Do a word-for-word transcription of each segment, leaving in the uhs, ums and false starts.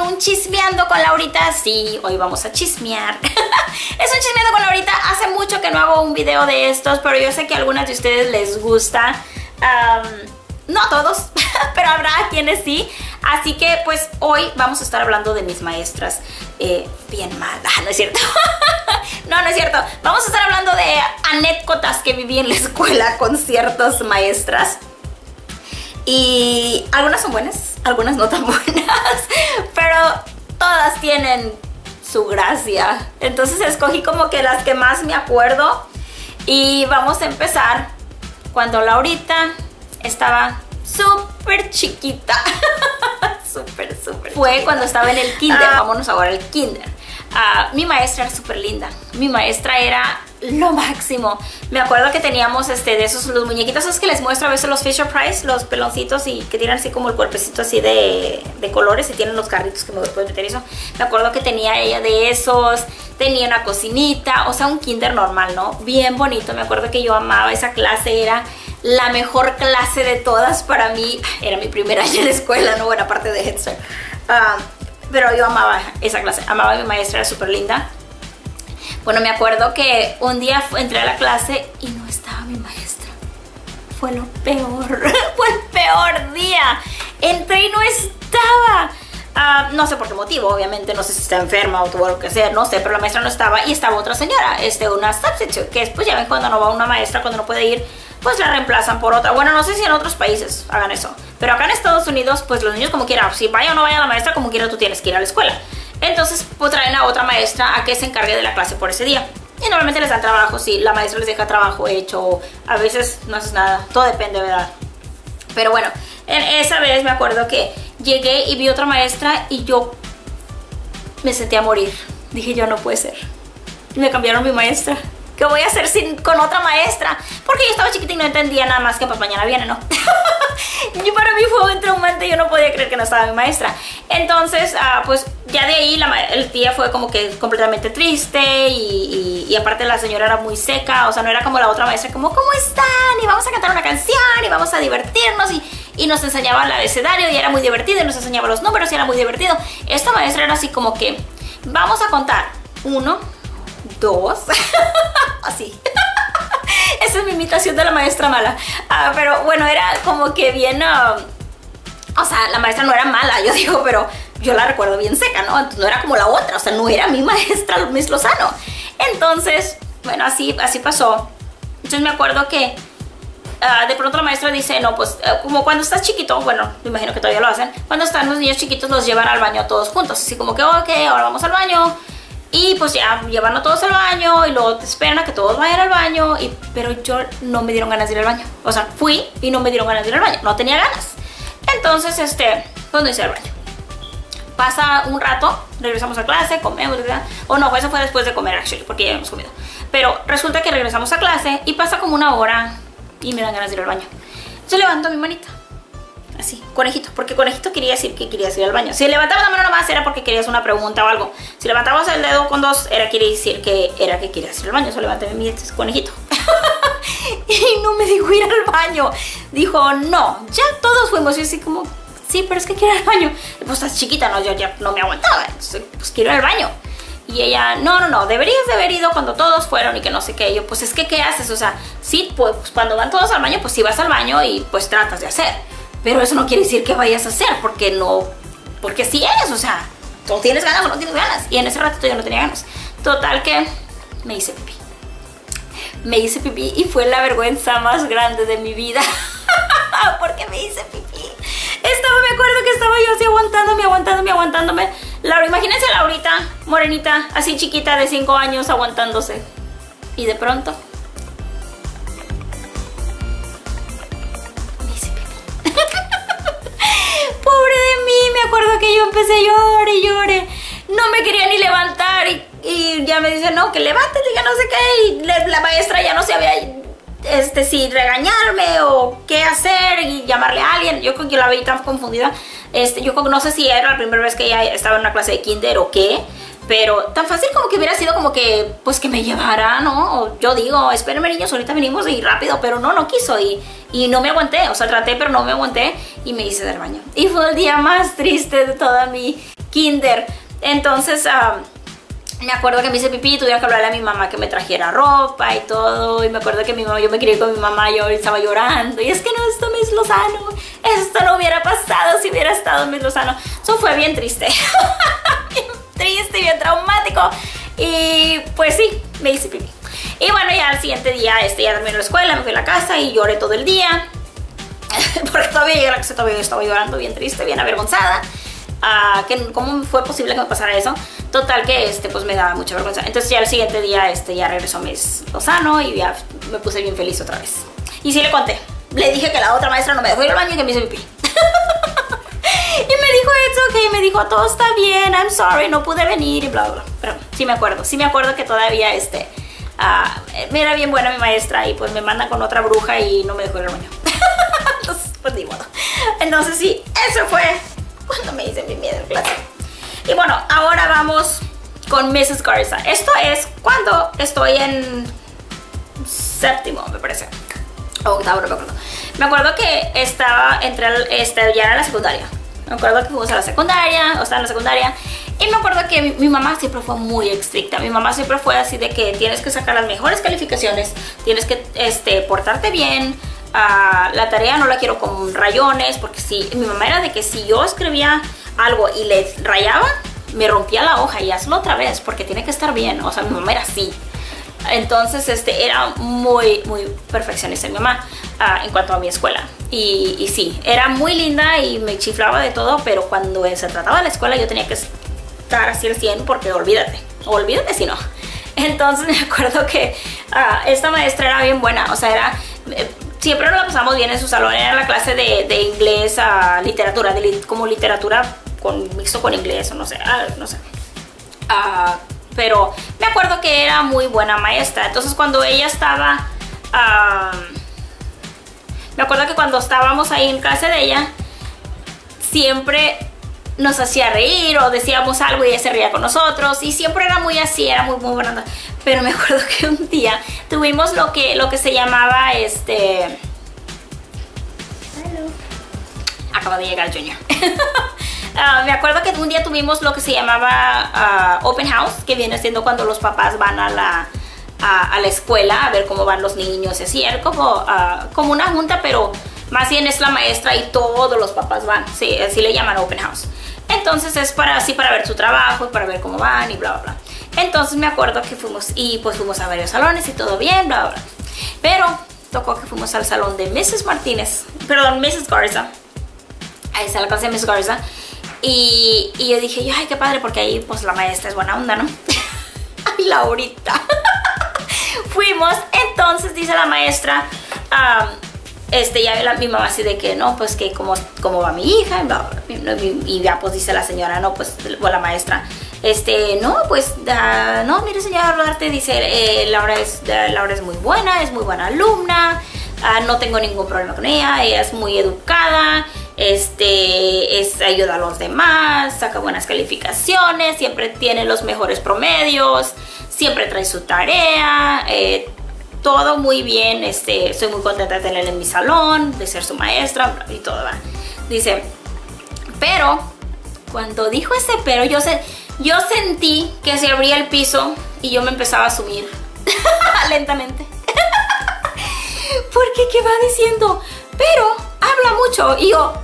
un chismeando con Laurita. Sí, hoy vamos a chismear. Es un chismeando con Laurita. Hace mucho que no hago un video de estos, pero yo sé que a algunas de ustedes les gusta. Um, no a todos, pero habrá quienes sí. Así que pues hoy vamos a estar hablando de mis maestras eh, bien malas, ¿no es cierto? No, no es cierto. Vamos a estar hablando de anécdotas que viví en la escuela con ciertas maestras. Y algunas son buenas, algunas no tan buenas, pero todas tienen su gracia. Entonces escogí como que las que más me acuerdo. Y vamos a empezar cuando Laurita estaba súper chiquita. Súper, súper Fue chiquita. Cuando estaba en el kinder. Ah. Vámonos ahora al kinder. Uh, mi maestra era súper linda. Mi maestra era lo máximo. Me acuerdo que teníamos este, de esos, los muñequitos esos que les muestro a veces, los Fisher Price, los peloncitos y que tienen así como el cuerpecito así de, de colores y tienen los carritos que me pueden meter eso. Me acuerdo que tenía ella de esos, tenía una cocinita, o sea, un kinder normal, ¿no? Bien bonito. Me acuerdo que yo amaba esa clase, era la mejor clase de todas para mí. Era mi primer año en la escuela, ¿no? Buena parte de Head Start. Uh, pero yo amaba esa clase, amaba a mi maestra, era súper linda. Bueno, me acuerdo que un día entré a la clase y no estaba mi maestra. Fue lo peor, fue el peor día. Entré y no estaba. Uh, no sé por qué motivo, obviamente, no sé si está enferma o tuvo algo que hacer, no sé, pero la maestra no estaba y estaba otra señora, este, una substitute, que después ya ven cuando no va una maestra, cuando no puede ir, pues la reemplazan por otra. Bueno, no sé si en otros países hagan eso, pero acá en Estados Unidos, pues los niños como quiera, si vaya o no vaya la maestra, como quiera tú tienes que ir a la escuela. Entonces, pues traen a otra maestra a que se encargue de la clase por ese día. Y normalmente les dan trabajo, si la maestra les deja trabajo hecho, a veces no haces nada, todo depende, ¿verdad? Pero bueno, en esa vez me acuerdo que llegué y vi otra maestra y yo me sentí a morir. Dije, yo no puede ser. Y me cambiaron mi maestra. ¿Qué voy a hacer sin, con otra maestra? Porque yo estaba chiquita y no entendía nada más que pues mañana viene, ¿no? Y para mí fue muy traumante, yo no podía creer que no estaba mi maestra. Entonces, uh, pues ya de ahí la, el día fue como que completamente triste y, y, y aparte la señora era muy seca, o sea, no era como la otra maestra, como, ¿cómo están? Y vamos a cantar una canción y vamos a divertirnos y, y nos enseñaba el abecedario y era muy divertido y nos enseñaba los números y era muy divertido. Esta maestra era así como que, vamos a contar, uno, dos, así. Esa es mi imitación de la maestra mala. Uh, pero bueno, era como que bien... Uh, o sea, la maestra no era mala, yo digo, pero yo la recuerdo bien seca, ¿no? Entonces, no era como la otra, o sea, no era mi maestra, Miss Lozano. Entonces, bueno, así, así pasó. Entonces me acuerdo que uh, de pronto la maestra dice, no, pues, uh, como cuando estás chiquito, bueno, me imagino que todavía lo hacen, cuando están los niños chiquitos los llevan al baño todos juntos, así como que, ok, ahora vamos al baño. Y pues ya llevan a todos al baño y luego te esperan a que todos vayan al baño. Y, pero yo no me dieron ganas de ir al baño. O sea, fui y no me dieron ganas de ir al baño. No tenía ganas. Entonces, este, pues no hice al baño. Pasa un rato, regresamos a clase, comemos, ¿verdad? O no, eso fue después de comer, actually, porque ya habíamos comido. Pero resulta que regresamos a clase y pasa como una hora y me dan ganas de ir al baño. Yo levanto mi manita. Así, conejito, porque conejito quería decir que querías ir al baño. Si levantabas la mano nomás era porque querías una pregunta o algo. Si levantabas el dedo con dos, era quiere decir que era que querías ir al baño. Solo levanté mi conejito. Y no me dijo ir al baño. Dijo, no, ya todos fuimos. Y así como, sí, pero es que quiero ir al baño. Y pues estás chiquita, no, yo ya no me aguantaba. Entonces, pues quiero ir al baño. Y ella, no, no, no, deberías de haber ido cuando todos fueron y que no sé qué. Y yo, pues es que, ¿qué haces? O sea, sí, pues cuando van todos al baño, pues sí vas al baño y pues tratas de hacer. Pero eso no quiere decir que vayas a hacer, porque no, porque sí eres, o sea, tú tienes ganas o no tienes ganas. Y en ese ratito yo no tenía ganas. Total que me hice pipí. Me hice pipí y fue la vergüenza más grande de mi vida. Porque me hice pipí. Estaba, me acuerdo que estaba yo así aguantándome, aguantándome, aguantándome. Laura, imagínense a Laurita, morenita, así chiquita de cinco años aguantándose. Y de pronto... Pobre de mí, me acuerdo que yo empecé a llorar y lloré. No me quería ni levantar y, y ya me dice, no, que levántate, ya no sé qué. Y le, la maestra ya no sabía este, si regañarme o qué hacer y llamarle a alguien. Yo creo que la veía tan confundida. Este, yo no sé si era la primera vez que ella estaba en una clase de kinder o qué. Pero tan fácil como que hubiera sido como que, pues que me llevara, ¿no? O yo digo, espérenme niños, ahorita venimos y rápido, pero no, no quiso y, y no me aguanté, o sea, traté, pero no me aguanté y me hice del baño. Y fue el día más triste de toda mi kinder. Entonces um, me acuerdo que me hice pipí y tuve que hablarle a mi mamá que me trajera ropa y todo. Y me acuerdo que mi mamá, yo me crié con mi mamá, yo estaba llorando. Y es que no, esto Miss Lozano, esto no hubiera pasado si hubiera estado Miss Lozano. Eso fue bien triste. Bien triste, bien traumático. Y pues sí, me hice pipí. Y bueno, ya al siguiente día, este, ya terminé la escuela, me fui a la casa y lloré todo el día. Porque todavía llegué a la casa, todavía estaba llorando, bien triste, bien avergonzada. Uh, que cómo fue posible que me pasara eso. Total que este pues me daba mucha vergüenza. Entonces ya el siguiente día este ya regresó Miss Lozano y ya me puse bien feliz otra vez. Y sí le conté, le dije que la otra maestra no me dejó ir al baño y que me hice pipí. Y me dijo, it's okay, me dijo, todo está bien, I'm sorry, no pude venir y bla bla bla. Pero sí me acuerdo, sí me acuerdo que todavía este uh, me era bien buena mi maestra y pues me manda con otra bruja y no me dejó ir al baño. Entonces pues ni modo. Entonces sí, eso fue cuando me hice mi miedo en clase. Y bueno, ahora vamos con missus Garza. Esto es cuando estoy en séptimo, me parece. O octavo, no me acuerdo. Me acuerdo que estaba, entre el, este, ya era la secundaria. Me acuerdo que fuimos a la secundaria, o sea, en la secundaria. Y me acuerdo que mi, mi mamá siempre fue muy estricta. Mi mamá siempre fue así de que tienes que sacar las mejores calificaciones, tienes que este, portarte bien. Uh, la tarea no la quiero con rayones, porque si mi mamá era de que si yo escribía algo y le rayaba, me rompía la hoja y hazlo otra vez porque tiene que estar bien. O sea, mi mamá era así. Entonces este, era muy muy perfeccionista mi mamá uh, en cuanto a mi escuela. Y, y sí, era muy linda y me chiflaba de todo, pero cuando se trataba de la escuela yo tenía que estar así al cien porque olvídate, olvídate si no. Entonces me acuerdo que uh, esta maestra era bien buena, o sea, era... Eh, siempre nos la pasamos bien en su salón, era la clase de, de inglés a uh, literatura, de, como literatura con, mixto con inglés o no sé, uh, no sé. Uh, pero me acuerdo que era muy buena maestra, entonces cuando ella estaba, uh, me acuerdo que cuando estábamos ahí en clase de ella, siempre nos hacía reír o decíamos algo y ella se reía con nosotros y siempre era muy así, era muy muy buena. Pero me acuerdo que un día tuvimos lo que, lo que se llamaba este... Hello. Acaba de llegar Junior. uh, me acuerdo que un día tuvimos lo que se llamaba uh, Open House, que viene siendo cuando los papás van a la, a, a la escuela a ver cómo van los niños. Así era como, uh, como una junta, pero más bien es la maestra y todos los papás van. Sí, así le llaman Open House. Entonces es para así para ver su trabajo y para ver cómo van y bla bla bla. Entonces me acuerdo que fuimos y pues fuimos a varios salones y todo bien, bla bla. Pero tocó que fuimos al salón de missus Martínez, perdón, missus Garza. Ahí está la clase de missus Garza. Y, y yo dije, ay, qué padre, porque ahí pues la maestra es buena onda, ¿no? Ay, Laurita. Fuimos, entonces dice la maestra, um, este, ya la, mi mamá así de que, no, pues que cómo, cómo va mi hija, y, bla, bla, bla, y ya pues dice la señora, no, pues o la maestra, este, no, pues, uh, no, mire señora Rodarte, dice, eh, Laura, es, uh, Laura es muy buena, es muy buena alumna, uh, no tengo ningún problema con ella, ella es muy educada, este, es, ayuda a los demás, saca buenas calificaciones, siempre tiene los mejores promedios, siempre trae su tarea, eh, todo muy bien, este, estoy muy contenta de tenerla en mi salón, de ser su maestra y todo, ¿va? Dice, pero cuando dijo ese pero, yo, se, yo sentí que se abría el piso y yo me empezaba a subir lentamente. Porque ¿qué va diciendo? Pero habla mucho. Y yo,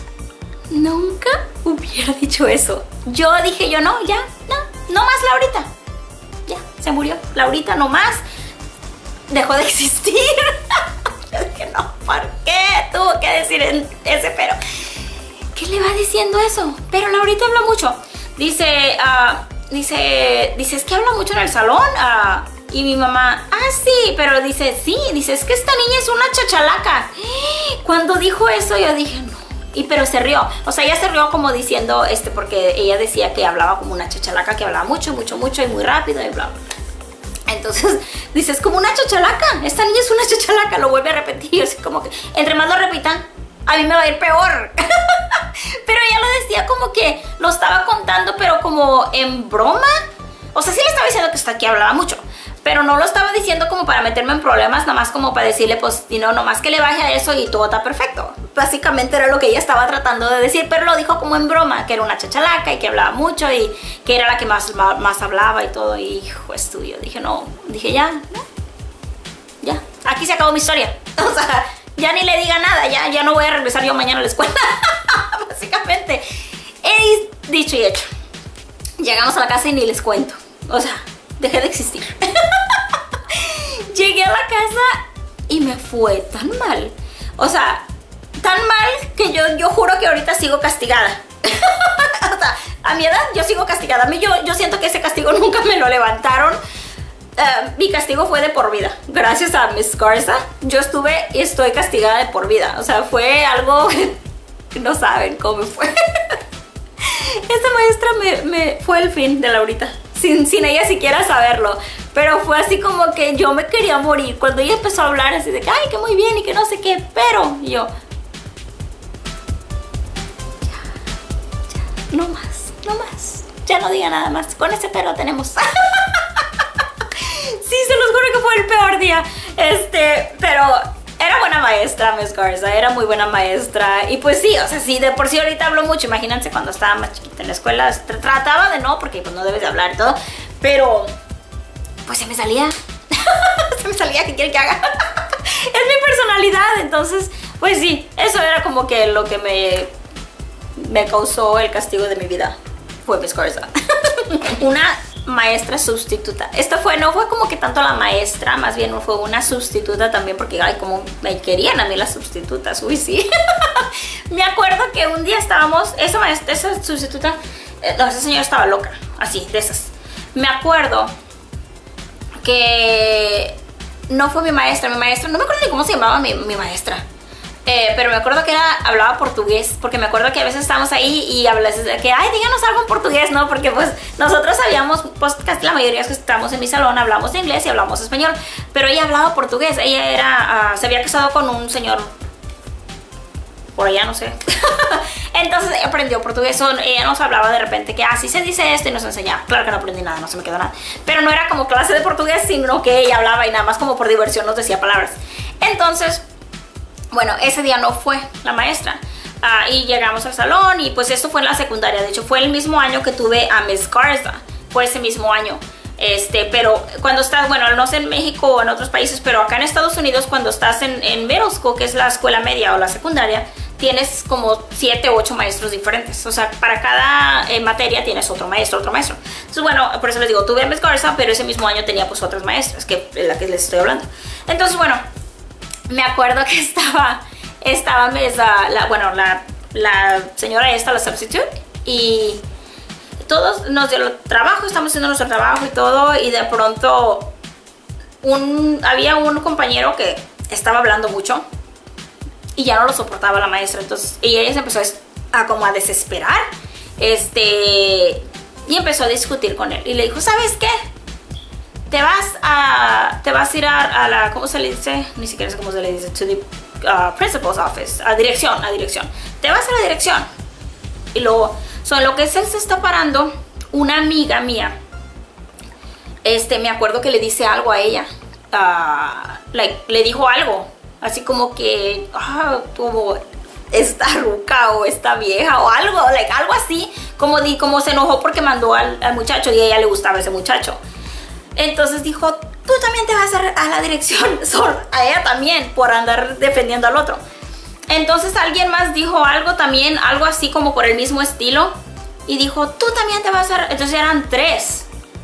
nunca hubiera dicho eso. Yo dije, yo no, ya, no, no más Laurita. Ya, se murió. Laurita no más. Dejó de existir. Yo dije, no, ¿por qué tuvo que decir ese pero? ¿Qué le va diciendo eso? Pero Laurita habla mucho. Dice, uh, dice, dice, es que habla mucho en el salón. Uh, y mi mamá, ah, sí, pero dice, sí, dice, es que esta niña es una chachalaca. Cuando dijo eso, yo dije, no. Y pero se rió. O sea, ella se rió como diciendo, este, porque ella decía que hablaba como una chachalaca, que hablaba mucho, mucho, mucho y muy rápido y bla, bla. Entonces, dice, es como una chachalaca. Esta niña es una chachalaca. Lo vuelve a repetir. Así como que, entre más lo repitan, a mí me va a ir peor. Pero ella lo decía como que lo estaba contando, pero como en broma. O sea, sí le estaba diciendo que hasta aquí hablaba mucho. pero no lo estaba diciendo como para meterme en problemas, nada más como para decirle, pues, y no, nomás que le baje a eso y todo está perfecto. Básicamente era lo que ella estaba tratando de decir, pero lo dijo como en broma, que era una chachalaca y que hablaba mucho y que era la que más, más, más hablaba y todo. Y hijo, estudio. Dije, no, dije, ya, no, ya, aquí se acabó mi historia. O sea, ya ni le diga nada, ya, ya no voy a regresar yo mañana a la escuela. Básicamente, he dicho y hecho. Llegamos a la casa y ni les cuento. O sea, dejé de existir. Llegué a la casa y me fue tan mal. O sea, tan mal que yo, yo juro que ahorita sigo castigada. O sea, a mi edad yo sigo castigada. A mí yo, yo siento que ese castigo nunca me lo levantaron. Uh, mi castigo fue de por vida. Gracias a Miss Garza, yo estuve y estoy castigada de por vida. O sea, fue algo que no saben cómo fue. Esta maestra me, me fue el fin de Laurita, sin, sin ella siquiera saberlo. Pero fue así como que yo me quería morir. Cuando ella empezó a hablar así de que, ay, que muy bien y que no sé qué, pero y yo, ya, ya, no más, no más. Ya no diga nada más, con ese pero tenemos. Sí, se los juro que fue el peor día. Este, pero era buena maestra, Miss Garza, era muy buena maestra. Y pues sí, o sea, sí, de por sí ahorita hablo mucho. Imagínense cuando estaba más chiquita en la escuela, trataba de no, porque pues no debes de hablar y todo. Pero, pues se me salía. Se me salía, ¿qué quiere que haga? Es mi personalidad, entonces, pues sí, eso era como que lo que me, me causó el castigo de mi vida. Fue Miss Garza. Una maestra sustituta. Esta fue, no fue como que tanto la maestra, más bien fue una sustituta también, porque ay, como me querían a mí las sustitutas, uy, sí. Me acuerdo que un día estábamos, esa maestra, esa sustituta, no, esa señora estaba loca, así, de esas. Me acuerdo que no fue mi maestra, mi maestra, no me acuerdo ni cómo se llamaba mi, mi maestra. Eh, pero me acuerdo que era, hablaba portugués, porque me acuerdo que a veces estábamos ahí y hablas que, ay, díganos algo en portugués, ¿no? Porque pues nosotros sabíamos, pues casi la mayoría que estábamos en mi salón hablamos inglés y hablamos español, pero ella hablaba portugués. Ella era, uh, se había casado con un señor por allá, no sé. Entonces ella aprendió portugués. Ella nos hablaba de repente que así se dice esto y nos enseñaba. Claro que no aprendí nada, no se me quedó nada, pero no era como clase de portugués, sino que ella hablaba y nada más como por diversión nos decía palabras. Entonces, bueno, ese día no fue la maestra. Uh, y llegamos al salón y pues esto fue en la secundaria. De hecho fue el mismo año que tuve a Miss Garza. Fue ese mismo año. Este, pero cuando estás, bueno, no sé en México o en otros países, pero acá en Estados Unidos cuando estás en, en middle school, que es la escuela media o la secundaria, tienes como siete u ocho maestros diferentes. O sea, para cada eh, materia tienes otro maestro, otro maestro. Entonces, bueno, por eso les digo, tuve a Miss Garza, pero ese mismo año tenía pues otras maestras, que es la que les estoy hablando. Entonces, bueno, me acuerdo que estaba, estaba esa, la, bueno, la, la señora esta, la substitute, y todos nos dio el trabajo, estamos haciendo nuestro trabajo y todo, y de pronto un, había un compañero que estaba hablando mucho y ya no lo soportaba la maestra. Entonces y ella se empezó a, a como a desesperar, este, y empezó a discutir con él y le dijo, ¿sabes qué? Te vas a, te vas a ir a, a la, ¿cómo se le dice? Ni siquiera sé cómo se le dice, to the uh, principal's office, a dirección, a dirección. Te vas a la dirección. Y luego, so, lo que es él se está parando, una amiga mía, este, me acuerdo que le dice algo a ella, uh, like, le dijo algo, así como que, ah, como esta ruca o esta vieja o algo, like, algo así, como, di, como se enojó porque mandó al, al muchacho y a ella le gustaba ese muchacho. Entonces dijo, tú también te vas a, a la dirección, Sol, a ella también, por andar defendiendo al otro. Entonces alguien más dijo algo también, algo así como por el mismo estilo, y dijo, tú también te vas a... Entonces eran tres.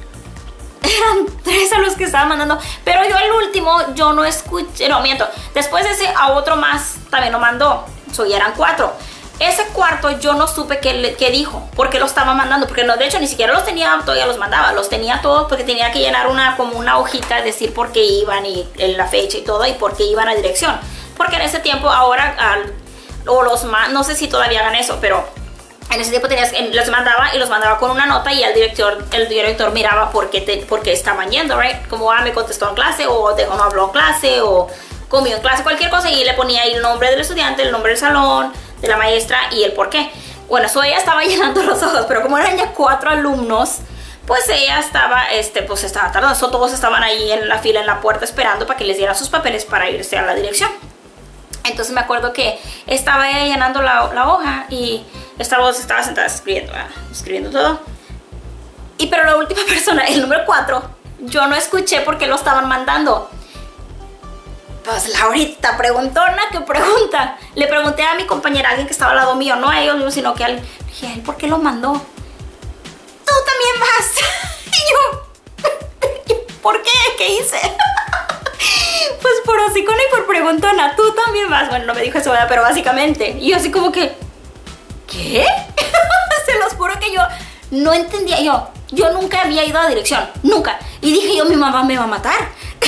Eran tres a los que estaba mandando. Pero yo el último, yo no escuché, no, miento. Después de ese, a otro más también lo mandó. So, ya eran cuatro. Ese cuarto yo no supe qué, qué dijo, porque lo estaba mandando, porque no, de hecho ni siquiera los tenía, todavía los mandaba, los tenía todos porque tenía que llenar una, como una hojita, decir por qué iban y la fecha y todo y por qué iban a dirección, porque en ese tiempo ahora, al, o los, no sé si todavía hagan eso, pero en ese tiempo tenías, los mandaba y los mandaba con una nota y el director, el director miraba por qué, te, por qué estaban yendo, right? Como, ah, me contestó en clase, o no habló en clase, o comió en clase, cualquier cosa, y le ponía ahí el nombre del estudiante, el nombre del salón, de la maestra y el por qué. Bueno, eso ella estaba llenando los ojos, pero como eran ya cuatro alumnos, pues ella estaba, este, pues estaba tardando. So, todos estaban ahí en la fila, en la puerta, esperando para que les dieran sus papeles para irse a la dirección. Entonces me acuerdo que estaba ella llenando la, la hoja y estaba, estaba sentada escribiendo, ¿verdad? Escribiendo todo. Y pero la última persona, el número cuatro, yo no escuché porque lo estaban mandando. Pues Laurita, preguntona que pregunta. Le pregunté a mi compañera, alguien que estaba al lado mío, no a ellos mismos, sino que a alguien. Dije, ¿por qué lo mandó? Tú también vas. Y yo, ¿por qué? ¿Qué hice? Pues por hocicona y por preguntona, tú también vas. Bueno, no me dijo eso, ¿verdad? Pero básicamente. Y yo así como que, ¿qué? Se los juro que yo no entendía. Yo, yo nunca había ido a dirección, nunca. Y dije yo, mi mamá me va a matar.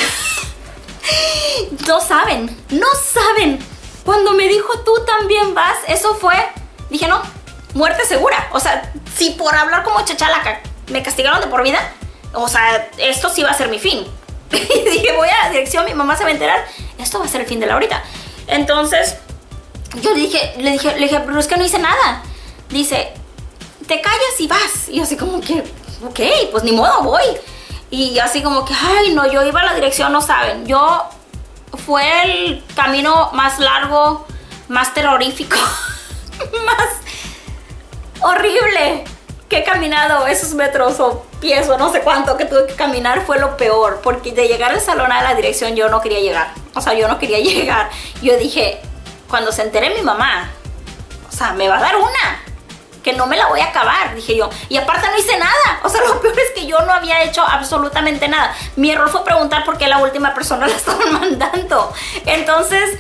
No saben, no saben. Cuando me dijo tú también vas, eso fue, dije no, muerte segura. O sea, si por hablar como chachalaca me castigaron de por vida, o sea, esto sí va a ser mi fin. Y dije, voy a la dirección, mi mamá se va a enterar, esto va a ser el fin de Laurita. Entonces, yo le dije, le dije, le dije, pero es que no hice nada. Dice, te callas y vas. Y yo así como que, ok, pues ni modo, voy. Y así como que, ay no, yo iba a la dirección, no saben. Yo, fue el camino más largo, más terrorífico, más horrible que he caminado. Esos metros o pies o no sé cuánto que tuve que caminar fue lo peor. Porque de llegar al salón a la dirección yo no quería llegar. O sea, yo no quería llegar. Yo dije, cuando se entere mi mamá, o sea, me va a dar una. Que no me la voy a acabar, dije yo. Y aparte no hice nada. O sea, lo peor es que yo no había hecho absolutamente nada. Mi error fue preguntar por qué la última persona la estaban mandando. Entonces,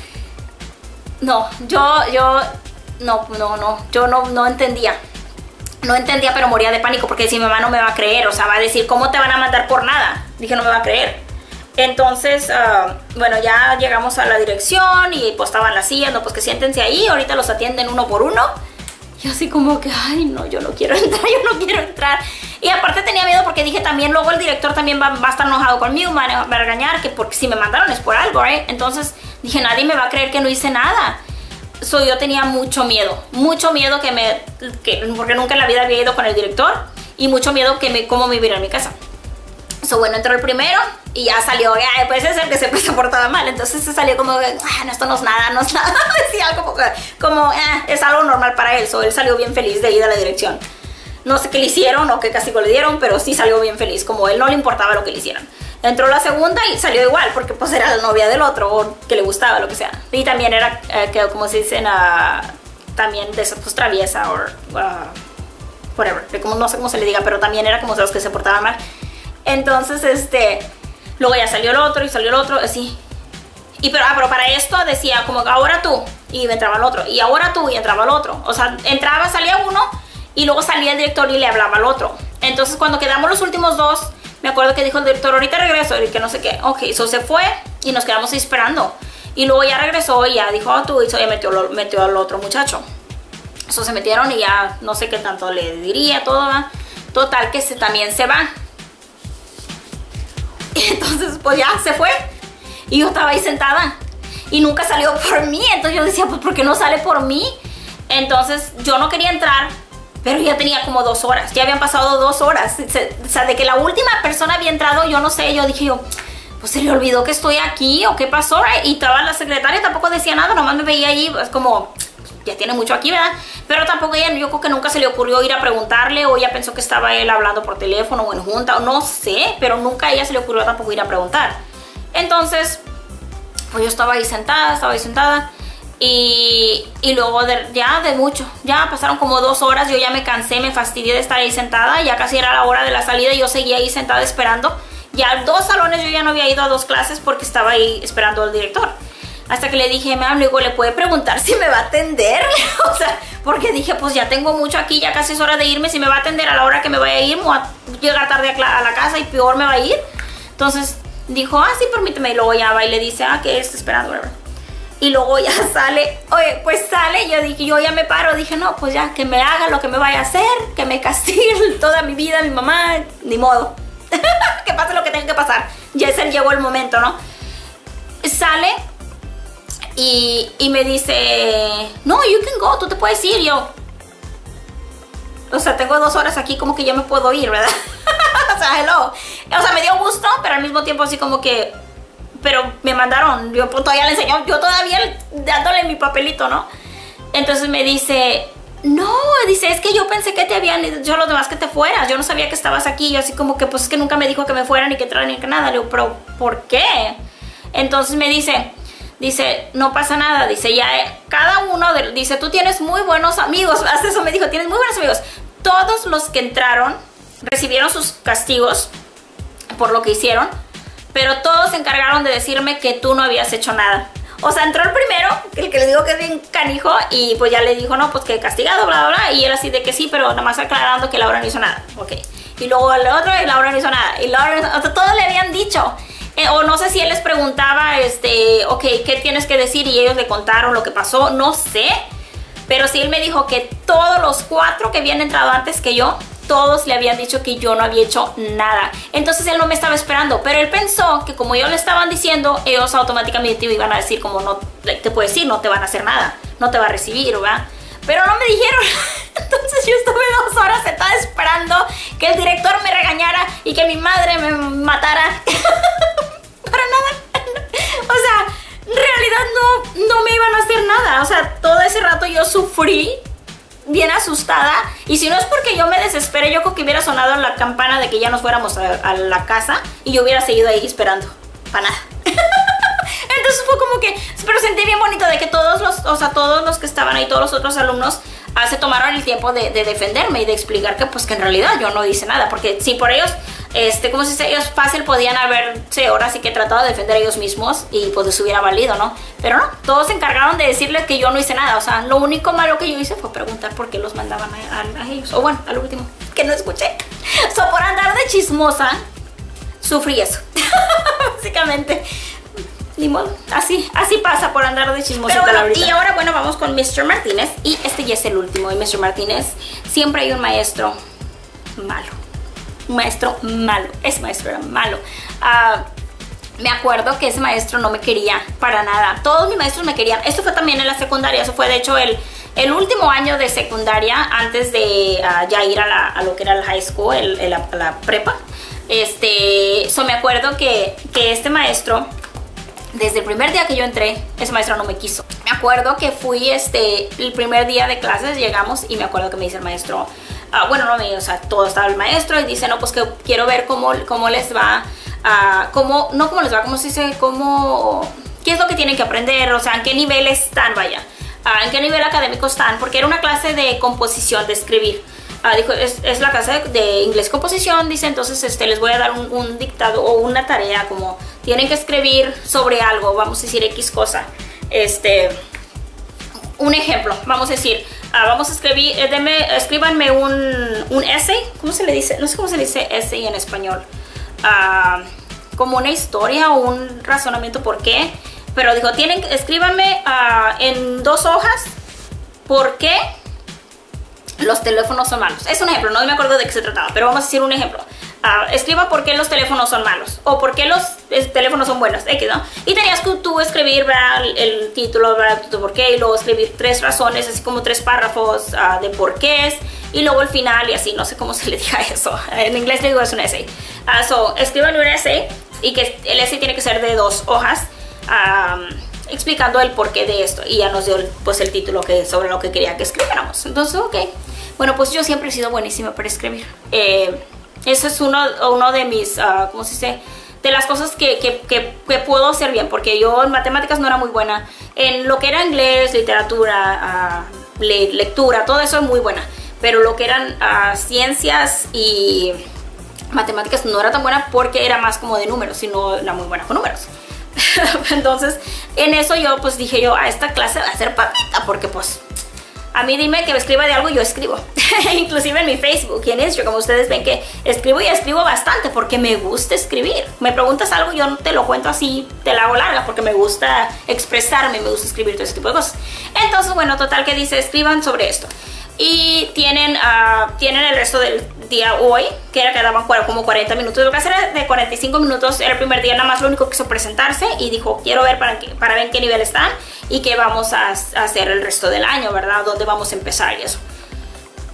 no, yo, yo, no, no, no. Yo no, no entendía. No entendía, pero moría de pánico porque si mi mamá no me va a creer. O sea, va a decir, ¿cómo te van a mandar por nada? Dije, no me va a creer. Entonces, uh, bueno, ya llegamos a la dirección y pues estaban las sillas. No, pues que siéntense ahí. Ahorita los atienden uno por uno. Yo así como que, ay no, yo no quiero entrar, yo no quiero entrar. Y aparte tenía miedo porque dije también, luego el director también va, va a estar enojado conmigo, me va, va a regañar, que porque si me mandaron es por algo, ¿eh? Entonces dije, nadie me va a creer que no hice nada. So, yo tenía mucho miedo, mucho miedo que me, que, porque nunca en la vida había ido con el director. Y mucho miedo que me, cómo me iba a ir a mi casa. So, bueno, entró el primero y ya salió, ay, pues es el que siempre se portaba mal. Entonces se salió como, ah, no, esto no es nada, no es nada. Decía algo como, como ah, es algo normal para él. So, él salió bien feliz de ir a la dirección. No sé qué le hicieron o qué castigo le dieron, pero sí salió bien feliz, como él no le importaba lo que le hicieran. Entró la segunda y salió igual, porque pues era la novia del otro, o que le gustaba, lo que sea. Y también era, eh, que como se dicen, uh, también de pues, traviesa, o uh, whatever, como, no sé cómo se le diga, pero también era como de los que se portaban mal. Entonces, este, luego ya salió el otro y salió el otro, así. Y pero, ah, pero para esto decía como, ahora tú, y entraba el otro, y ahora tú, y entraba el otro. O sea, entraba, salía uno, y luego salía el director y le hablaba al otro. Entonces, cuando quedamos los últimos dos, me acuerdo que dijo el director, ahorita regreso, y que no sé qué. Ok, eso se fue, y nos quedamos ahí esperando. Y luego ya regresó, y ya dijo, oh, tú, y eso ya metió, lo, metió al otro muchacho. Eso se metieron, y ya no sé qué tanto le diría, todo va. Total, que se, también se va. Entonces pues ya se fue y yo estaba ahí sentada y nunca salió por mí. Entonces yo decía, pues ¿por qué no sale por mí? Entonces yo no quería entrar, pero ya tenía como dos horas, ya habían pasado dos horas, o sea, de que la última persona había entrado, yo no sé. Yo dije yo, pues se le olvidó que estoy aquí o qué pasó. Y estaba la secretaria, tampoco decía nada, nomás me veía ahí, pues como, ya tiene mucho aquí, ¿verdad? Pero tampoco ella, yo creo que nunca se le ocurrió ir a preguntarle, o ella pensó que estaba él hablando por teléfono o en junta, o no sé, pero nunca a ella se le ocurrió tampoco ir a preguntar. Entonces, pues yo estaba ahí sentada, estaba ahí sentada, y, y luego de, ya de mucho, ya pasaron como dos horas, yo ya me cansé, me fastidié de estar ahí sentada, ya casi era la hora de la salida y yo seguía ahí sentada esperando. Ya dos salones yo ya no había ido a dos clases porque estaba ahí esperando al director. Hasta que le dije, me digo, ¿le puede preguntar si me va a atender? O sea, porque dije, pues ya tengo mucho aquí, ya casi es hora de irme. Si me va a atender a la hora que me vaya a ir, me voy a llegar tarde a la casa y peor me va a ir. Entonces dijo, ah, sí, permíteme. Y luego ya va y le dice, ah, que está esperando, whatever. Y luego ya sale, oye, pues sale. Yo dije, yo ya me paro. Dije, no, pues ya, que me haga lo que me vaya a hacer, que me castigue toda mi vida, mi mamá, ni modo. Que pase lo que tenga que pasar. Ya se llegó el momento, ¿no? Sale. Y, y me dice, no, you can go, tú te puedes ir. Yo, o sea, tengo dos horas aquí, como que yo me puedo ir, ¿verdad? O sea, hello. O sea, me dio gusto, pero al mismo tiempo así como que... Pero me mandaron, yo todavía le enseñó, yo todavía dándole mi papelito, ¿no? Entonces me dice, no, dice, es que yo pensé que te habían dicho a los demás que te fueras. Yo no sabía que estabas aquí. Yo así como que, pues es que nunca me dijo que me fuera, ni que traer, ni que nada. Le digo, pero ¿por qué? Entonces me dice... Dice, no pasa nada, dice, ya cada uno, de, dice, tú tienes muy buenos amigos, hasta eso me dijo, tienes muy buenos amigos. Todos los que entraron recibieron sus castigos por lo que hicieron, pero todos se encargaron de decirme que tú no habías hecho nada. O sea, entró el primero, el que le digo que es bien canijo, y pues ya le dijo, no, pues que castigado, bla, bla, bla, y él así de que sí, pero nada más aclarando que Laura no hizo nada, ok. Y luego el otro, y Laura no hizo nada, y Laura, o sea, todos le habían dicho. Eh, o no sé si él les preguntaba, este, ok, ¿qué tienes que decir? Y ellos le contaron lo que pasó, no sé. Pero sí él me dijo que todos los cuatro que habían entrado antes que yo, todos le habían dicho que yo no había hecho nada. Entonces él no me estaba esperando, pero él pensó que como ellos le estaban diciendo, ellos automáticamente me iban a decir como no, te puedo decir, no te van a hacer nada, no te va a recibir, ¿verdad? Pero no me dijeron. Entonces yo estuve dos horas sentada esperando que el director me regañara y que mi madre me matara. Para nada. O sea, en realidad no, no me iban a hacer nada. O sea, todo ese rato yo sufrí, bien asustada. Y si no es porque yo me desesperé, yo creo que hubiera sonado la campana de que ya nos fuéramos a, a la casa y yo hubiera seguido ahí esperando. Para nada. Entonces fue como que, pero sentí bien bonito de que todos los, o sea, todos los que estaban ahí, todos los otros alumnos, uh, se tomaron el tiempo de, de defenderme y de explicar que pues que en realidad yo no hice nada, porque si por ellos, este, como si dice, ellos fácil podían haberse ahora sí que tratado de defender a ellos mismos y pues les hubiera valido, ¿no? Pero no, todos se encargaron de decirles que yo no hice nada, o sea, lo único malo que yo hice fue preguntar por qué los mandaban a, a, a ellos, o bueno, al último, que no escuché. So, por andar de chismosa, sufrí eso, básicamente. Ni modo, así, así pasa por andar de chismosita. Pero bueno, y ahora bueno, vamos con mister Martínez. Y este ya es el último. Y mister Martínez, siempre hay un maestro malo. Un maestro malo. Ese maestro era malo. Uh, me acuerdo que ese maestro no me quería para nada. Todos mis maestros me querían. Esto fue también en la secundaria. Eso fue de hecho el, el último año de secundaria antes de uh, ya ir a, la, a lo que era el high school, el, el, la, la prepa. Este, so me acuerdo que, que este maestro... Desde el primer día que yo entré, ese maestro no me quiso. Me acuerdo que fui, este, el primer día de clases, llegamos y me acuerdo que me dice el maestro, uh, bueno, no me, o sea, todo estaba el maestro y dice, no, pues que quiero ver cómo, cómo les va, uh, cómo, no cómo les va, cómo se dice, cómo, qué es lo que tienen que aprender, o sea, en qué nivel están, vaya, uh, en qué nivel académico están, porque era una clase de composición, de escribir. Uh, dijo, es, es la clase de, de inglés composición, dice, entonces este, les voy a dar un, un dictado o una tarea como tienen que escribir sobre algo, vamos a decir X cosa. Este, un ejemplo, vamos a decir, uh, vamos a escribir, eh, deme, escríbanme un, un essay, ¿cómo se le dice? No sé cómo se le dice essay en español. Uh, como una historia o un razonamiento por qué, pero dijo, tienen, escríbanme uh, en dos hojas por qué los teléfonos son malos. Es un ejemplo, no me acuerdo de qué se trataba, pero vamos a decir un ejemplo. Uh, escriba por qué los teléfonos son malos o por qué los es, teléfonos son buenos, X, ¿no? Y tenías que tú escribir, ¿verdad? El, el título, ¿verdad? Tu por qué, y luego escribir tres razones, así como tres párrafos uh, de por qué es, y luego el final y así, no sé cómo se le diga eso. En inglés le digo es un essay. Uh, so, escriban un essay y que el essay tiene que ser de dos hojas. Um, explicando el porqué de esto y ya nos dio pues el título que, sobre lo que quería que escribiéramos. Entonces, ok, bueno, pues yo siempre he sido buenísima para escribir. Eh, eso es uno, uno de mis, uh, ¿cómo se dice? De las cosas que, que, que, que puedo hacer bien, porque yo en matemáticas no era muy buena. En lo que era inglés, literatura, uh, le, lectura, todo eso es muy buena, pero lo que eran uh, ciencias y matemáticas no era tan buena porque era más como de números, sino era muy buena con números. Entonces en eso yo pues dije yo, a esta clase va a ser papita, porque pues a mí dime que me escriba de algo, yo escribo. Inclusive en mi Facebook y en Instagram, como ustedes ven que escribo y escribo bastante porque me gusta escribir. Me preguntas algo, yo no te lo cuento así, te la hago larga porque me gusta expresarme, me gusta escribir todo ese tipo de cosas. Entonces bueno, total que dice, escriban sobre esto. Y tienen, uh, tienen el resto del día hoy, que era que daban como cuarenta minutos. Lo que hacer era de cuarenta y cinco minutos. Era el primer día, nada más lo único que quiso presentarse y dijo, quiero ver para, que, para ver en qué nivel están y qué vamos a, a hacer el resto del año, ¿verdad? Dónde vamos a empezar y eso.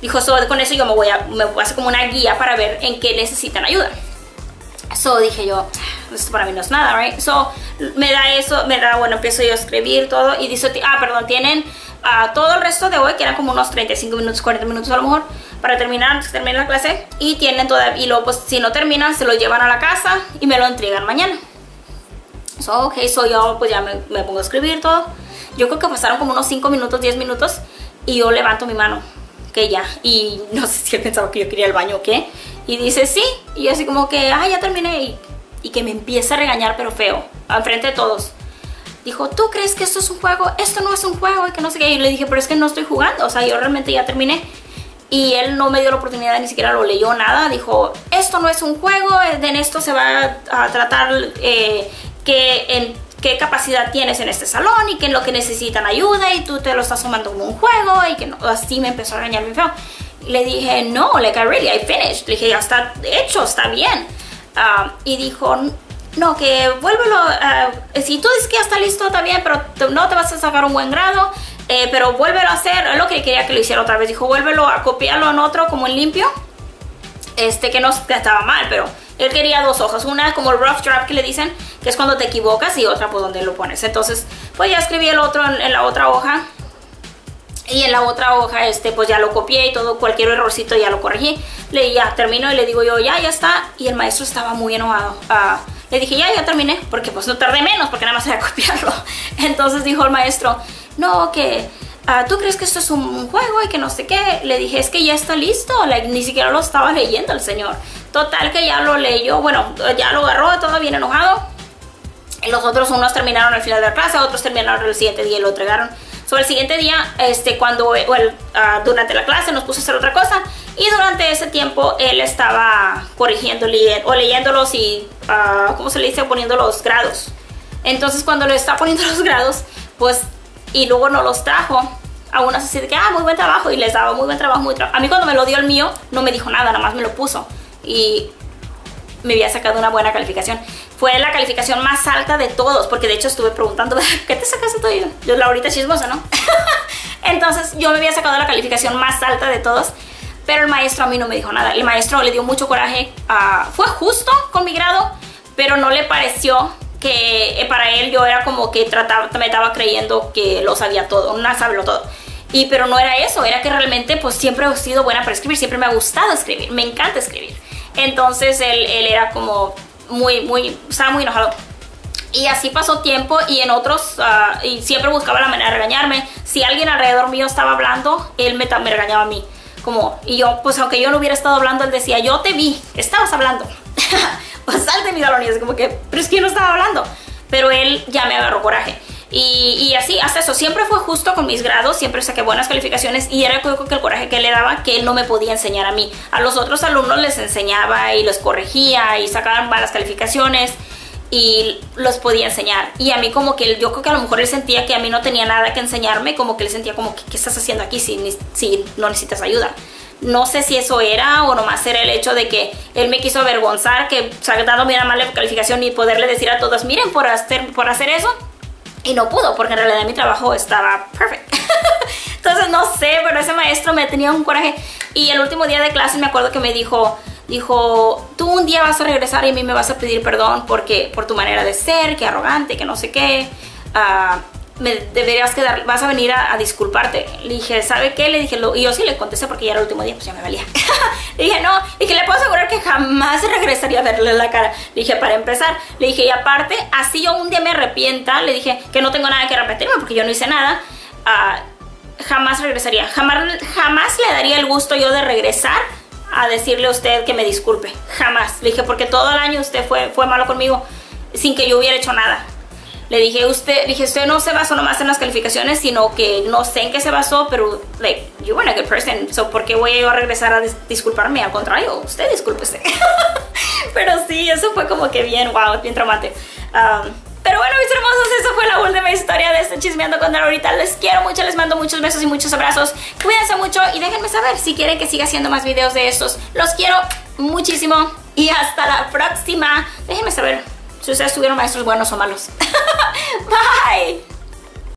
Dijo, so, con eso yo me voy a, me voy a hacer como una guía para ver en qué necesitan ayuda. So dije yo, esto para mí no es nada, right? So me da eso, me da, bueno, empiezo yo a escribir todo y dice, ah, perdón, tienen uh, todo el resto de hoy, que eran como unos treinta y cinco minutos, cuarenta minutos a lo mejor, para terminar, que termine la clase. Y tienen toda, y luego pues si no terminan, se lo llevan a la casa y me lo entregan mañana. So, ok, so yo pues ya me, me pongo a escribir todo. Yo creo que pasaron como unos cinco minutos, diez minutos y yo levanto mi mano, que ya, y no sé si él pensaba que yo quería el baño o qué. Y dice, sí, y yo así como que, ah, ya terminé, y, y que me empieza a regañar, pero feo, enfrente de todos. Dijo, ¿tú crees que esto es un juego? Esto no es un juego, y que no sé qué. Y le dije, pero es que no estoy jugando, o sea, yo realmente ya terminé. Y él no me dio la oportunidad, ni siquiera lo leyó, nada. Dijo, esto no es un juego, en esto se va a tratar eh, que en qué capacidad tienes en este salón y que en lo que necesitan ayuda y tú te lo estás tomando como un juego, y que no. Así me empezó a regañar bien feo. Le dije, no, like I really, I finished. Le dije, ya está hecho, está bien. Uh, y dijo, no, que vuélvelo, uh, si tú dices que ya está listo, está bien, pero te, no te vas a sacar un buen grado, eh, pero vuélvelo a hacer. Es lo que quería que lo hiciera otra vez. Dijo, vuélvelo a copiarlo en otro, como en limpio. Este, que no que estaba mal, pero él quería dos hojas. Una como el rough draft que le dicen, que es cuando te equivocas, y otra pues donde lo pones. Entonces, pues ya escribí el otro en, en la otra hoja. Y en la otra hoja, este, pues ya lo copié y todo, cualquier errorcito ya lo corregí. Le ya termino y le digo yo, ya, ya está. Y el maestro estaba muy enojado. Uh, le dije, ya, ya terminé, porque pues no tardé menos, porque nada más era copiarlo. Entonces dijo el maestro, no, que uh, ¿tú crees que esto es un juego y que no sé qué? Le dije, es que ya está listo, like, ni siquiera lo estaba leyendo el señor. Total que ya lo leyó, bueno, ya lo agarró, todo bien enojado. Y los otros unos terminaron al final de la clase, otros terminaron el siguiente día y lo entregaron. So, el siguiente día, este, cuando, well, uh, durante la clase nos puso a hacer otra cosa, y durante ese tiempo él estaba corrigiendo o leyéndolos y, uh, ¿cómo se le dice? Poniendo los grados. Entonces cuando le está poniendo los grados, pues, y luego no los trajo, a unas así de que, ah, muy buen trabajo, y les daba muy buen trabajo, muy trabajo. A mí cuando me lo dio el mío, no me dijo nada, nada más me lo puso, y me había sacado una buena calificación. Fue la calificación más alta de todos, porque de hecho estuve preguntando, ¿qué te sacaste tú? Yo, la ahorita chismosa, ¿no? Entonces yo me había sacado la calificación más alta de todos, pero el maestro a mí no me dijo nada. El maestro le dio mucho coraje, uh, fue justo con mi grado, pero no le pareció que eh, para él yo era como que trataba, me estaba creyendo que lo sabía todo, no sabía todo. Y pero no era eso, era que realmente pues siempre he sido buena para escribir, siempre me ha gustado escribir, me encanta escribir. Entonces él, él era como muy, muy, estaba muy enojado. Y así pasó tiempo, y en otros, uh, y siempre buscaba la manera de regañarme. Si alguien alrededor mío estaba hablando, él me, me regañaba a mí. Como, y yo, pues aunque yo no hubiera estado hablando, él decía, yo te vi, estabas hablando. Pues sal de mi salón, y es como que, pero es que yo no estaba hablando. Pero él ya me agarró coraje. Y, y así, hasta eso, siempre fue justo con mis grados, siempre saqué buenas calificaciones, y era creo que el coraje que él le daba, que él no me podía enseñar a mí. A los otros alumnos les enseñaba y los corregía y sacaban malas calificaciones y los podía enseñar. Y a mí como que yo creo que a lo mejor él sentía que a mí no tenía nada que enseñarme, como que él sentía como que, ¿qué estás haciendo aquí si, si no necesitas ayuda? No sé si eso era o nomás era el hecho de que él me quiso avergonzar, que dándome una mala calificación y poderle decir a todos, miren, por hacer, por hacer eso. Y no pudo, porque en realidad mi trabajo estaba perfecto. Entonces no sé, pero ese maestro me tenía un coraje. Y el último día de clase me acuerdo que me dijo, dijo, tú un día vas a regresar y a mí me vas a pedir perdón porque, por tu manera de ser, que arrogante, que no sé qué. Uh, me deberías quedar, vas a venir a, a disculparte. Le dije, ¿sabe qué? Le dije, lo, y yo sí le contesté porque ya era el último día, pues ya me valía. Le dije, no, y que le puedo asegurar que jamás regresaría a verle la cara. Le dije, para empezar, le dije, y aparte, así yo un día me arrepienta, le dije que no tengo nada que repetirme porque yo no hice nada, uh, jamás regresaría. Jamás, jamás le daría el gusto yo de regresar a decirle a usted que me disculpe. Jamás. Le dije, porque todo el año usted fue, fue malo conmigo sin que yo hubiera hecho nada. Le dije, usted, dije, usted no se basó nomás en las calificaciones, sino que no sé en qué se basó, pero, like, you were a good person, so, ¿por qué voy a yo a regresar a dis disculparme? Al contrario, usted discúlpese. Pero sí, eso fue como que bien, wow, bien traumante. Um, pero bueno, mis hermosos, esa fue la última historia de este Chismeando con Dara ahorita. Les quiero mucho, les mando muchos besos y muchos abrazos. Cuídense mucho y déjenme saber si quieren que siga haciendo más videos de estos. Los quiero muchísimo y hasta la próxima. Déjenme saber si ustedes tuvieron maestros buenos o malos. Bye.